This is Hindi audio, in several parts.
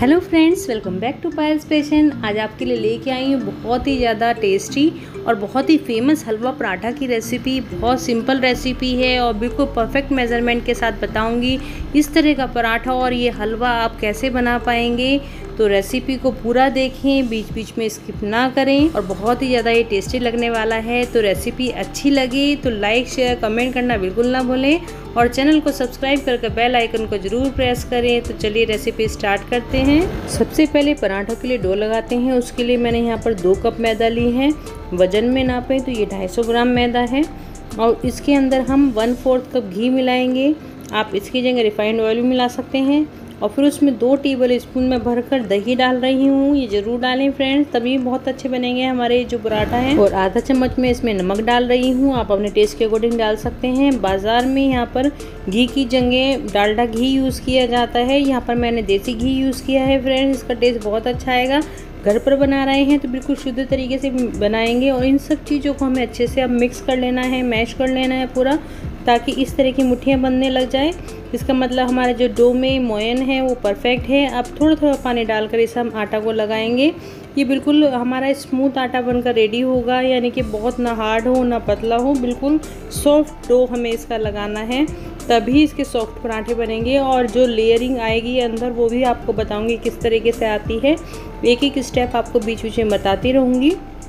Hello friends, welcome back to Payal's fashion. आज आपके लिए लेके आई हूँ बहुत ही ज़्यादा टेस्टी और बहुत ही फेमस हलवा पराठा की रेसिपी। बहुत सिंपल रेसिपी है और बिल्कुल परफेक्ट मेज़रमेंट के साथ बताऊंगी इस तरह का पराठा और ये हलवा आप कैसे बना पाएंगे। तो रेसिपी को पूरा देखें, बीच बीच में स्किप ना करें और बहुत ही ज़्यादा ये टेस्टी लगने वाला है। तो रेसिपी अच्छी लगी तो लाइक शेयर कमेंट करना बिल्कुल ना भूलें और चैनल को सब्सक्राइब करके बेल आइकन को ज़रूर प्रेस करें। तो चलिए रेसिपी स्टार्ट करते हैं। सबसे पहले पराठों के लिए डो लगाते हैं। उसके लिए मैंने यहाँ पर 2 कप मैदा ली है। वजन में नापें तो ये 250 ग्राम मैदा है और इसके अंदर हम 1/4 कप घी मिलाएंगे। आप इसकी जगह रिफाइंड ऑयल भी मिला सकते हैं। और फिर उसमें 2 टेबल स्पून में भरकर दही डाल रही हूँ। ये ज़रूर डालें फ्रेंड्स, तभी बहुत अच्छे बनेंगे हमारे जो पराठा है। और आधा चम्मच में इसमें नमक डाल रही हूँ। आप अपने टेस्ट के अकॉर्डिंग डाल सकते हैं। बाज़ार में यहाँ पर घी की जगह डालडा घी यूज़ किया जाता है। यहाँ पर मैंने देसी घी यूज़ किया है फ्रेंड्स। इसका टेस्ट बहुत अच्छा आएगा। घर पर बना रहे हैं तो बिल्कुल शुद्ध तरीके से बनाएंगे। और इन सब चीज़ों को हमें अच्छे से अब मिक्स कर लेना है, मैश कर लेना है पूरा, ताकि इस तरह की मुट्ठियाँ बनने लग जाए। इसका मतलब हमारे जो डो में मोयन है वो परफेक्ट है। अब थोड़ा थोड़ा पानी डालकर इस हम आटा को लगाएंगे। ये बिल्कुल हमारा स्मूथ आटा बनकर रेडी होगा, यानी कि बहुत ना हार्ड हो ना पतला हो, बिल्कुल सॉफ्ट डो हमें इसका लगाना है, तभी इसके सॉफ्ट पराठे बनेंगे। और जो लेयरिंग आएगी अंदर वो भी आपको बताऊंगी किस तरीके से आती है। एक एक स्टेप आपको बीच बीच में बताती रहूँगी।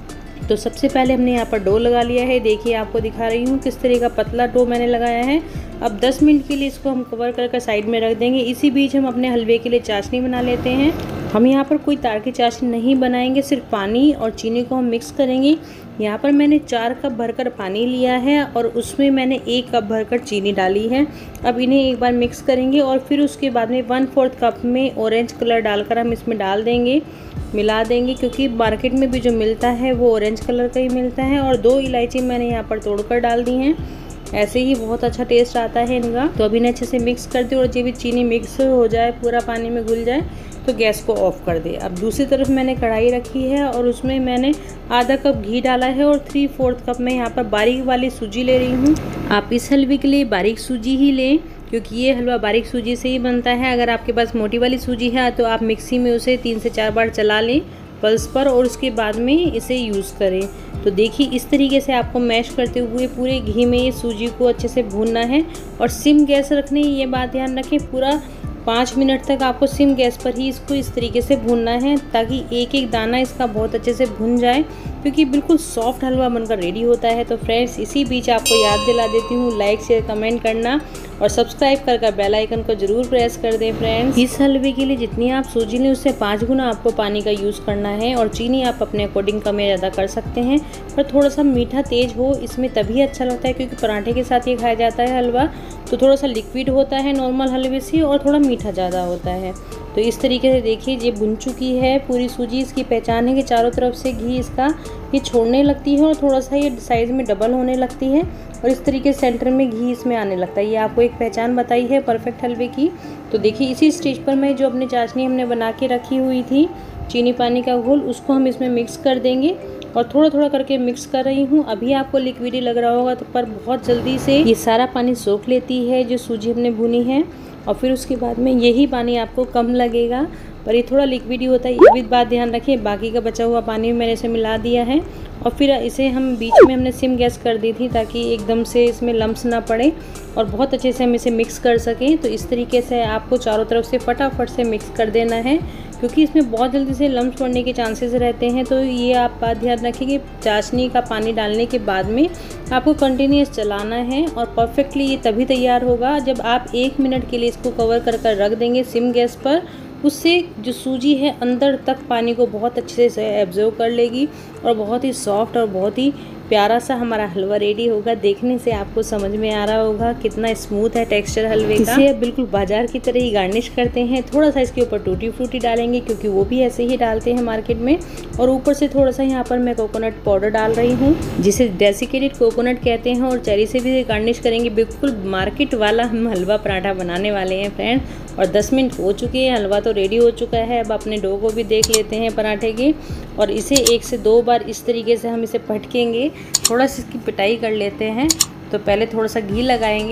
तो सबसे पहले हमने यहाँ पर डो लगा लिया है। देखिए आपको दिखा रही हूँ किस तरह का पतला डो मैंने लगाया है। अब 10 मिनट के लिए इसको हम कवर करके साइड में रख देंगे। इसी बीच हम अपने हलवे के लिए चाशनी बना लेते हैं। हम यहाँ पर कोई तार की चाशनी नहीं बनाएंगे, सिर्फ पानी और चीनी को हम मिक्स करेंगे। यहाँ पर मैंने 4 कप भरकर पानी लिया है और उसमें मैंने 1 कप भरकर चीनी डाली है। अब इन्हें एक बार मिक्स करेंगे और फिर उसके बाद में 1/4 कप में ऑरेंज कलर डालकर हम इसमें डाल देंगे, मिला देंगे, क्योंकि मार्केट में भी जो मिलता है वो ऑरेंज कलर का ही मिलता है। और 2 इलायची मैंने यहाँ पर तोड़कर डाल दी हैं। ऐसे ही बहुत अच्छा टेस्ट आता है इनका। तो अभी इन्हें अच्छे से मिक्स कर दे और जब भी चीनी मिक्स हो जाए, पूरा पानी में घुल जाए, तो गैस को ऑफ कर दे। अब दूसरी तरफ मैंने कढ़ाई रखी है और उसमें मैंने आधा कप घी डाला है और 3/4 कप में यहाँ पर बारीक वाली सूजी ले रही हूँ। आप इस हलवे के लिए बारीक सूजी ही लें, क्योंकि ये हलवा बारीक सूजी से ही बनता है। अगर आपके पास मोटी वाली सूजी है तो आप मिक्सी में उसे 3 से 4 बार चला लें पल्स पर और उसके बाद में इसे यूज़ करें। तो देखिए इस तरीके से आपको मैश करते हुए पूरे घी में ये सूजी को अच्छे से भूनना है और सिम गैस रखनी है। ये बात ध्यान रखें, पूरा 5 मिनट तक आपको सिम गैस पर ही इसको इस तरीके से भूनना है, ताकि एक एक दाना इसका बहुत अच्छे से भुन जाए, क्योंकि बिल्कुल सॉफ्ट हलवा बनकर रेडी होता है। तो फ्रेंड्स इसी बीच आपको याद दिला देती हूँ, लाइक शेयर कमेंट करना और सब्सक्राइब करके बेल आइकन को जरूर प्रेस कर दें फ्रेंड्स। इस हलवे के लिए जितनी आप सूजी लें उससे 5 गुना आपको पानी का यूज़ करना है। और चीनी आप अपने अकॉर्डिंग कम या ज़्यादा कर सकते हैं, पर थोड़ा सा मीठा तेज हो इसमें तभी अच्छा लगता है, क्योंकि पराठे के साथ ये खाया जाता है हलवा। तो थोड़ा सा लिक्विड होता है नॉर्मल हलवे से और थोड़ा मीठा ज़्यादा होता है। तो इस तरीके से देखिए ये बुन चुकी है पूरी सूजी। इसकी पहचान है कि चारों तरफ से घी इसका ये छोड़ने लगती है और थोड़ा सा ये साइज़ में डबल होने लगती है और इस तरीके से सेंटर में घी इसमें आने लगता है। ये आपको एक पहचान बताई है परफेक्ट हलवे की। तो देखिए इसी स्टेज पर मैं जो अपनी चाशनी हमने बना के रखी हुई थी, चीनी पानी का घोल, उसको हम इसमें मिक्स कर देंगे और थोड़ा थोड़ा करके मिक्स कर रही हूँ। अभी आपको लिक्विडी लग रहा होगा तो पर बहुत जल्दी से ये सारा पानी सोख लेती है जो सूजी हमने भुनी है। और फिर उसके बाद में यही पानी आपको कम लगेगा, पर ये थोड़ा लिक्विडी होता है, ये भी बात ध्यान रखिए। बाकी का बचा हुआ पानी मैंने इसे मिला दिया है और फिर इसे हम बीच में हमने सिम गैस कर दी थी, ताकि एकदम से इसमें लम्स ना पड़े और बहुत अच्छे से हम इसे मिक्स कर सकें। तो इस तरीके से आपको चारों तरफ से फटाफट से मिक्स कर देना है, क्योंकि इसमें बहुत जल्दी से लम्स पड़ने के चांसेस रहते हैं। तो ये आप बात ध्यान रखें कि चाशनी का पानी डालने के बाद में आपको कंटिन्यूस चलाना है और परफेक्टली ये तभी तैयार होगा जब आप 1 मिनट के लिए इसको कवर कर रख देंगे सिम गैस पर। उससे जो सूजी है अंदर तक पानी को बहुत अच्छे से एब्जॉर्व कर लेगी और बहुत ही सॉफ्ट और बहुत ही प्यारा सा हमारा हलवा रेडी होगा। देखने से आपको समझ में आ रहा होगा कितना स्मूथ है टेक्सचर हलवे का। इसे बिल्कुल बाजार की तरह ही गार्निश करते हैं। थोड़ा सा इसके ऊपर टूटी फ्रूटी डालेंगे, क्योंकि वो भी ऐसे ही डालते हैं मार्केट में। और ऊपर से थोड़ा सा यहाँ पर मैं कोकोनट पाउडर डाल रही हूँ, जिसे डेसिकेटेड कोकोनट कहते हैं, और चेरी से भी गार्निश करेंगे। बिल्कुल मार्केट वाला हम हलवा पराठा बनाने वाले हैं फ्रेंड। और 10 मिनट हो चुके हैं, हलवा तो रेडी हो चुका है। अब अपने डो को भी देख लेते हैं पराठे की, और इसे 1 से 2 बार इस तरीके से हम इसे पटकेंगे। थोड़ा सा इसकी पिटाई कर लेते हैं। तो पहले थोड़ा सा घी लगाएंगे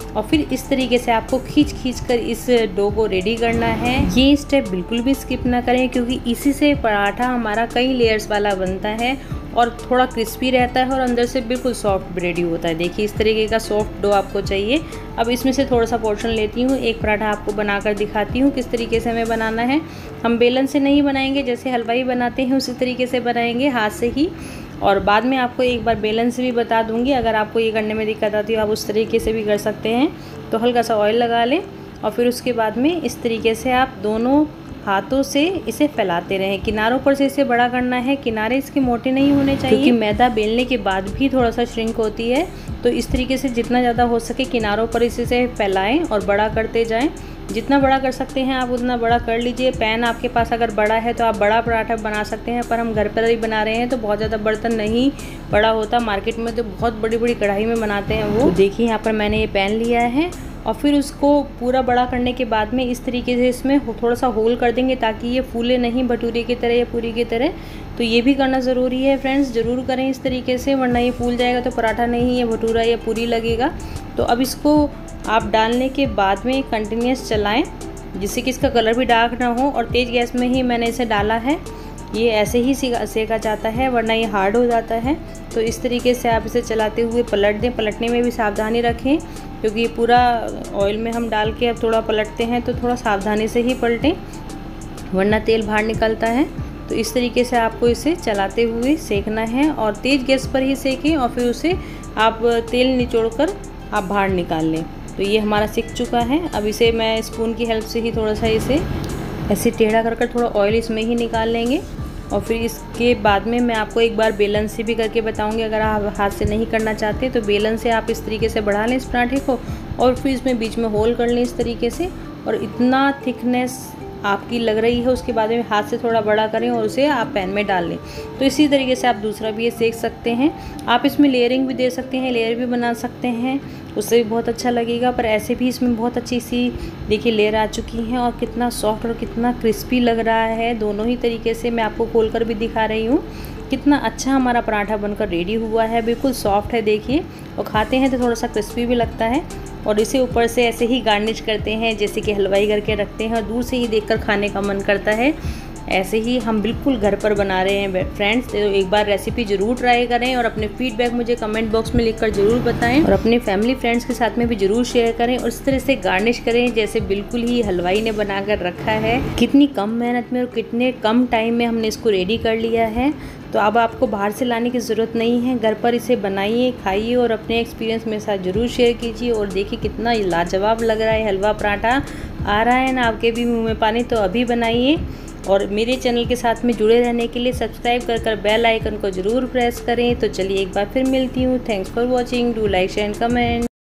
और फिर इस तरीके से आपको खींच कर इस डो को रेडी करना है। ये स्टेप बिल्कुल भी स्किप ना करें, क्योंकि इसी से पराठा हमारा कई लेयर्स वाला बनता है और थोड़ा क्रिस्पी रहता है और अंदर से बिल्कुल सॉफ्ट ब्रेडी होता है। देखिए इस तरीके का सॉफ्ट डो आपको चाहिए। अब इसमें से थोड़ा सा पोर्शन लेती हूँ, एक पराठा आपको बनाकर दिखाती हूँ किस तरीके से हमें बनाना है। हम बेलन से नहीं बनाएंगे, जैसे हलवाई बनाते हैं उसी तरीके से बनाएंगे, हाथ से ही। और बाद में आपको एक बार बेलन से भी बता दूंगी, अगर आपको ये करने में दिक्कत आती है आप उस तरीके से भी कर सकते हैं। तो हल्का सा ऑयल लगा लें और फिर उसके बाद में इस तरीके से आप दोनों हाथों से इसे फैलाते रहें। किनारों पर से इसे बड़ा करना है, किनारे इसके मोटे नहीं होने चाहिए, क्योंकि मैदा बेलने के बाद भी थोड़ा सा श्रिंक होती है। तो इस तरीके से जितना ज़्यादा हो सके किनारों पर इसे फैलाएं और बड़ा करते जाएं। जितना बड़ा कर सकते हैं आप उतना बड़ा कर लीजिए। पैन आपके पास अगर बड़ा है तो आप बड़ा पराठा बना सकते हैं, पर हम घर पर ही बना रहे हैं तो बहुत ज़्यादा बर्तन नहीं बड़ा होता। मार्केट में तो बहुत बड़ी बड़ी कढ़ाई में बनाते हैं वो। तो देखिए यहाँ पर मैंने ये पैन लिया है और फिर उसको पूरा बड़ा करने के बाद में इस तरीके से इसमें थोड़ा सा होल कर देंगे ताकि ये फूले नहीं भटूरे की तरह या पूरी की तरह। तो ये भी करना ज़रूरी है फ्रेंड्स, ज़रूर करें इस तरीके से, वरना ये फूल जाएगा तो पराठा नहीं, ये भटूरा या पूरी लगेगा। तो अब इसको आप डालने के बाद में कंटिन्यूस चलाएं जिससे कि इसका कलर भी डार्क ना हो, और तेज़ गैस में ही मैंने इसे डाला है। ये ऐसे ही सेका जाता है, वरना ये हार्ड हो जाता है। तो इस तरीके से आप इसे चलाते हुए पलट दें। पलटने में भी सावधानी रखें, क्योंकि ये पूरा ऑयल में हम डाल के अब थोड़ा पलटते हैं तो थोड़ा सावधानी से ही पलटें, वरना तेल बाहर निकलता है। तो इस तरीके से आपको इसे चलाते हुए सेकना है और तेज़ गैस पर ही सेकें, और फिर उसे आप तेल निचोड़कर आप बाहर निकाल लें। तो ये हमारा सिक चुका है। अब इसे मैं स्पून की हेल्प से ही थोड़ा सा इसे ऐसे टेढ़ा कर थोड़ा ऑयल इसमें ही निकाल लेंगे। और फिर इसके बाद में मैं आपको एक बार बेलन से भी करके बताऊंगी। अगर आप हाथ से नहीं करना चाहते तो बेलन से आप इस तरीके से बढ़ा लें इस पराठे को, और फिर इसमें बीच में होल कर लें इस तरीके से। और इतना थिकनेस आपकी लग रही है उसके बाद में हाथ से थोड़ा बड़ा करें और उसे आप पैन में डाल लें। तो इसी तरीके से आप दूसरा भी ये सेक सकते हैं। आप इसमें लेयरिंग भी दे सकते हैं, लेयर भी बना सकते हैं, उससे भी बहुत अच्छा लगेगा। पर ऐसे भी इसमें बहुत अच्छी सी देखिए लेयर आ चुकी हैं और कितना सॉफ्ट और कितना क्रिस्पी लग रहा है। दोनों ही तरीके से मैं आपको खोल कर भी दिखा रही हूँ कितना अच्छा हमारा पराठा बनकर रेडी हुआ है। बिल्कुल सॉफ्ट है देखिए, और खाते हैं तो थोड़ा सा क्रिस्पी भी लगता है। और इसे ऊपर से ऐसे ही गार्निश करते हैं जैसे कि हलवाई करके रखते हैं, और दूर से ही देखकर खाने का मन करता है। ऐसे ही हम बिल्कुल घर पर बना रहे हैं फ्रेंड्स। तो एक बार रेसिपी ज़रूर ट्राई करें और अपने फीडबैक मुझे कमेंट बॉक्स में लिखकर ज़रूर बताएं, और अपने फैमिली फ्रेंड्स के साथ में भी ज़रूर शेयर करें। और इस तरह से गार्निश करें जैसे बिल्कुल ही हलवाई ने बनाकर रखा है। कितनी कम मेहनत में और कितने कम टाइम में हमने इसको रेडी कर लिया है। तो अब आपको बाहर से लाने की ज़रूरत नहीं है, घर पर इसे बनाइए, खाइए और अपने एक्सपीरियंस मेरे साथ ज़रूर शेयर कीजिए। और देखिए कितना लाजवाब लग रहा है हलवा पराठा। आ रहा है ना आपके भी मुंह में पानी? तो अभी बनाइए। और मेरे चैनल के साथ में जुड़े रहने के लिए सब्सक्राइब कर बेल आइकन को ज़रूर प्रेस करें। तो चलिए एक बार फिर मिलती हूँ। Thanks for watching, do like share and comment.